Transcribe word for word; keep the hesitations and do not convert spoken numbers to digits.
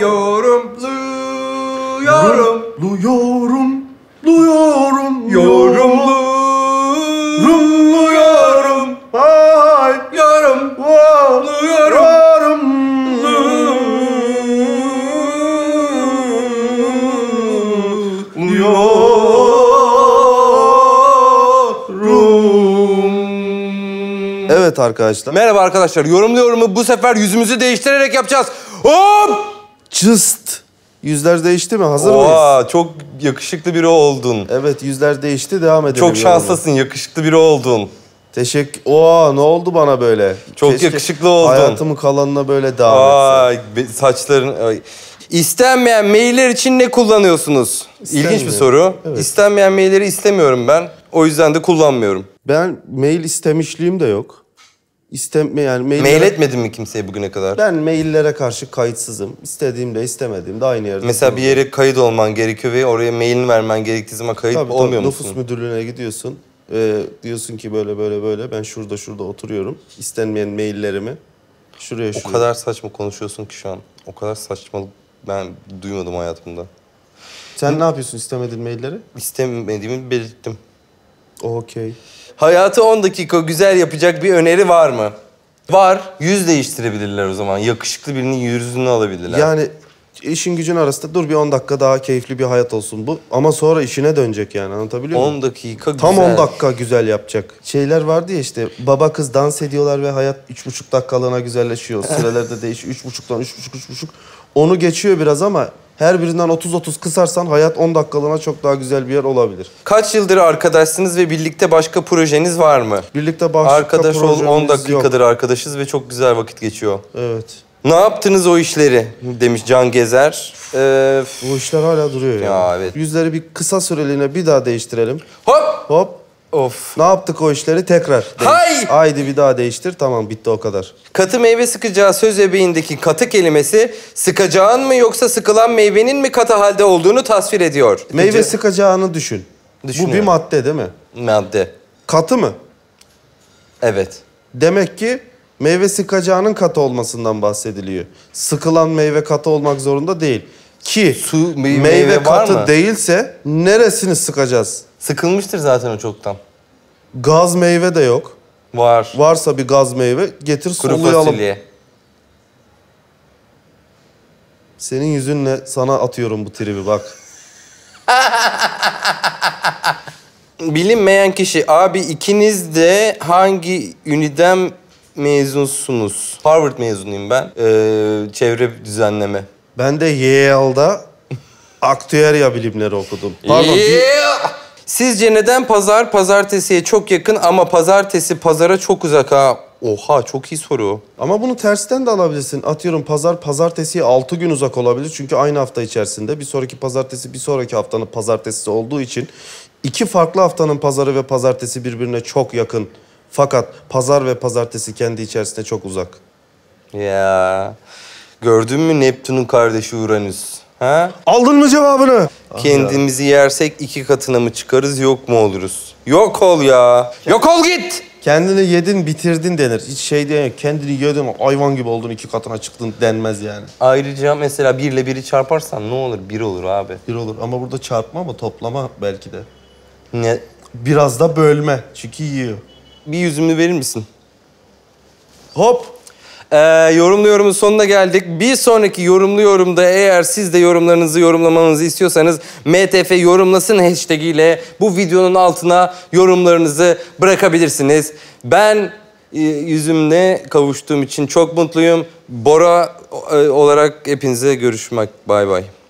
yorumluyorum. Yorumluyorum. Yorumluyorum. Yorumluyorum. Ay yorumluyorum. Evet arkadaşlar. Merhaba arkadaşlar. Yorumluyorumu bu sefer yüzümüzü değiştirerek yapacağız. Hop! Çıst. Yüzler değişti mi? Hazır Oha, mıyız? çok yakışıklı biri oldun. Evet, yüzler değişti. Devam edelim. Çok şanslısın. Yakışıklı biri oldun. Teşekkür. Oha, ne oldu bana böyle? Çok Keşke yakışıklı oldun. hayatımın kalanına böyle devam Ay, be- saçların... Ay. İstenmeyen mailler için ne kullanıyorsunuz? İstenmiyor. İlginç bir soru. Evet. İstenmeyen mailleri istemiyorum ben. O yüzden de kullanmıyorum. Ben mail istemişliğim de yok. İsteme yani maillere... Mail etmedin mi kimseye bugüne kadar? Ben maillere karşı kayıtsızım. İstediğimde istemediğimde aynı yerde. Mesela bir yere kayıt olman gerekiyor ve oraya mailini vermen gerektiği zaman kayıt tabii, olmuyor tabii, musun? Nüfus müdürlüğüne gidiyorsun. Ee, diyorsun ki böyle böyle böyle ben şurada şurada oturuyorum. İstenmeyen maillerimi şuraya şuraya. O kadar saçma konuşuyorsun ki şu an. O kadar saçmalık ben duymadım hayatımda. Sen ne yapıyorsun istemediğin mailleri? İstemediğimi belirttim. Okey. Hayatı on dakika güzel yapacak bir öneri var mı? Var. Yüz değiştirebilirler o zaman. Yakışıklı birinin yüzünü alabilirler. Yani işin gücün arasında dur bir on dakika daha keyifli bir hayat olsun bu. Ama sonra işine dönecek yani, anlatabiliyor muyum? on dakika güzel. Tam on dakika güzel yapacak. Şeyler vardı ya işte, baba kız dans ediyorlar ve hayat üç buçuk dakikalığına güzelleşiyor. Sürelerde değişiyor. Üç buçuktan üç buçuk, üç buçuk. Onu geçiyor biraz ama her birinden otuz otuz kısarsan hayat on dakikalığına çok daha güzel bir yer olabilir. Kaç yıldır arkadaşsınız ve birlikte başka projeniz var mı? Birlikte başka Arkadaş ol, projemiz on dakikadır yok. arkadaşız ve çok güzel vakit geçiyor. Evet. Ne yaptınız o işleri demiş Can Gezer. Ee, Bu işler hala duruyor ya. Ya evet. Yüzleri bir kısa süreliğine bir daha değiştirelim. hop! Hop. Of. Ne yaptık o işleri? Tekrar. Değiş. Hay! Haydi bir daha değiştir. Tamam, bitti o kadar. Katı meyve sıkacağı söz ebeğindeki katı kelimesi sıkacağın mı yoksa sıkılan meyvenin mi katı halde olduğunu tasvir ediyor. Meyve Sıkıcı- sıkacağını düşün. Bu Düşünüyorum. bir madde değil mi? Madde. Katı mı? Evet. Demek ki meyve sıkacağının katı olmasından bahsediliyor. Sıkılan meyve katı olmak zorunda değil. Ki Su, me- meyve, meyve var katı mı? değilse neresini sıkacağız? Sıkılmıştır zaten o çoktan. Gaz meyve de yok. Var. Varsa bir gaz meyve getir Kuru soluyalım. fasulye. Senin yüzünle sana atıyorum bu tribi bak. Bilinmeyen kişi. Abi ikiniz de hangi üniden mezunsunuz? Harvard mezunuyum ben. Ee, çevre düzenleme. Ben de Yale'da aktüerya bilimleri okudum. Pardon. bir- Yeah! Sizce neden pazar pazartesiye çok yakın ama pazartesi pazara çok uzak ha? Oha, çok iyi soru. Ama bunu tersten de alabilirsin. Atıyorum pazar pazartesiye altı gün uzak olabilir. Çünkü aynı hafta içerisinde bir sonraki pazartesi bir sonraki haftanın pazartesisi olduğu için iki farklı haftanın pazarı ve pazartesi birbirine çok yakın. Fakat pazar ve pazartesi kendi içerisinde çok uzak. Ya gördün mü Neptün'ün kardeşi Uranüs? Ha? Aldın mı cevabını? Kendimizi yersek iki katına mı çıkarız, yok mu oluruz? Yok ol ya. Yok ol git. Kendini yedin bitirdin denir. Hiç şey diye kendini yedin hayvan gibi oldun iki katına çıktın denmez yani. Ayrıca mesela bir ile biri çarparsan ne olur? Bir olur abi. Bir olur ama burada çarpma mı toplama belki de. Ne? Biraz da bölme çünkü yiyor. Bir yüzümü verir misin? Hop. Ee, yorumluyorumun sonuna geldik. Bir sonraki yorumluyorumda eğer siz de yorumlarınızı yorumlamanızı istiyorsanız M T F yorumlasın hashtag ile bu videonun altına yorumlarınızı bırakabilirsiniz. Ben e, yüzümle kavuştuğum için çok mutluyum. Bora e, olarak hepinize görüşmek. Bay bay.